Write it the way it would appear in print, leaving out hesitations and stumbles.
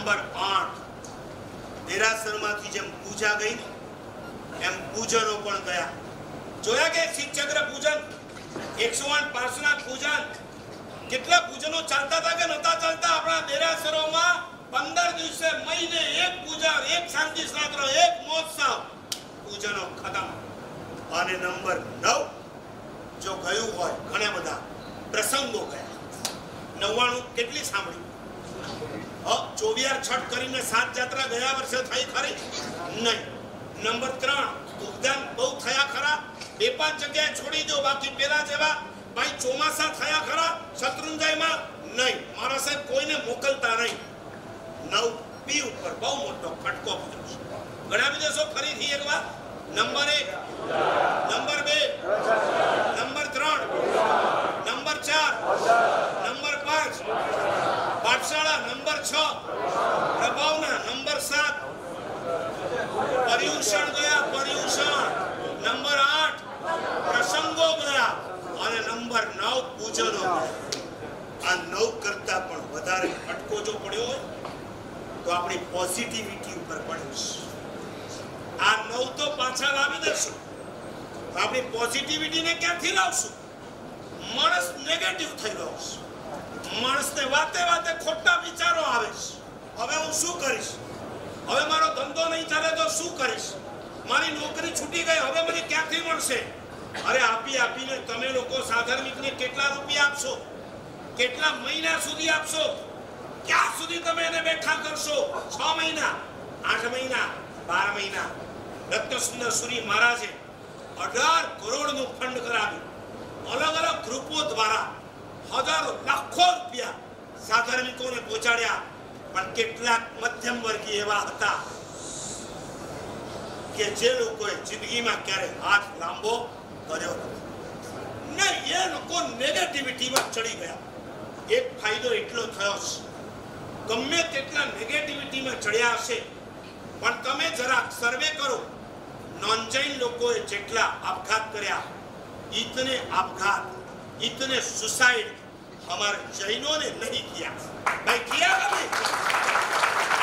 Number 8 દેરાસરમાંથી જેમ પૂજા ગઈ ને એમ પૂજનો પણ ગયા. જોયા કે શીતચક્ર પૂજન, 108 પાર્શ્વનાથ પૂજન, કેટલા પૂજનો ચાલતા હતા કે નતા ચાલતા આપણા દેરાસરોમાં? 15 દિવસે મહિને એક પૂજા, એક શાંતિ સ્નાત્ર, એક મહોત્સવ, પૂજનો ખતમ. અને નંબર 9 જો ગયું હોય, ઘણા બધા પ્રસંગો ગયા. 99 કેટલી સાંભળી? 24 છઠ કરીને 7 જાત્રા ગયા વર્ષે થઈ ખરી? નહીં. નંબર 3 ઉદ્યાન બહુ થયા ખરા? 2-5 જગ્યાએ છોડી દો, બાકી પેલા જેવા ભાઈ ચોમાસા થયા ખરા શત્રુંજયમાં? નહીં. મારા સાહેબ કોઈને મોકલતા નહીં. 9P ઉપર બહુ મોટો ફટકો પડ્યો. ગણાવી દેશો ફરીથી એકવાર. Number 1, number 2, number 3, number 4, number 5 પાઠશાળા, નંબર 6 પ્રભાવના, નંબર 7 પર્યુષણ ગયા, પર્યુષણ, નંબર 8 પ્રસંગો ગયા અને નંબર 9 પૂજનો ગયા. આ 9 કરતા પણ વધારે ફટકો જો પડ્યો હોય તો આપણી પોઝિટિવિટી ઉપર પડ્યો છે. આ 9 તો પાછા લાવી દેશું. આપણી પોઝિટિવિટીને ક્યાંથી લાવશું? માણસ નેગેટિવ થઈ રહ્યો છે. માણસને વાતે વાતે ખોટા વિચારો આવે છે. હવે હું શું કરીશ? હવે મારો ધંધો નહીં ચાલે તો શું કરીશ? મારી નોકરી છૂટી ગઈ, હવે મને ક્યાંથી મળશે? અરે આપી આપીને તમે લોકો સાધર્મિકને કેટલા રૂપિયા આપશો? કેટલા મહિના સુધી આપશો? ક્યાં સુધી તમે એને બેઠા કરશો? 6 મહિના, 8 મહિના, 12 મહિના. રત્નસુંદર સુરી મહારાજે 18 કરોડનું ફંડ કરાવ્યું. અલગ અલગ ગ્રુપો દ્વારા હજારો લાખો રૂપિયા સાધર્મિકોને પહોંચાડ્યા. પણ કેટલાક મધ્યમ વર્ગીય એવા હતા કે જે લોકોએ જિંદગીમાં ક્યારે હાથ લાંબો કર્યો નથી. એ લોકો નેગેટિવિટીમાં ચડી ગયા. એક ફાયદો એટલો થયો છે, ગમે તેટલા નેગેટિવિટીમાં ચડ્યા હશે પણ તમે જરાક સર્વે કરો, નોન જૈન લોકોએ જેટલા આપઘાત કર્યા, इतने आपघात, इतने सुसाइड हमारे जैनों ने नहीं किया. भाई किया कभी?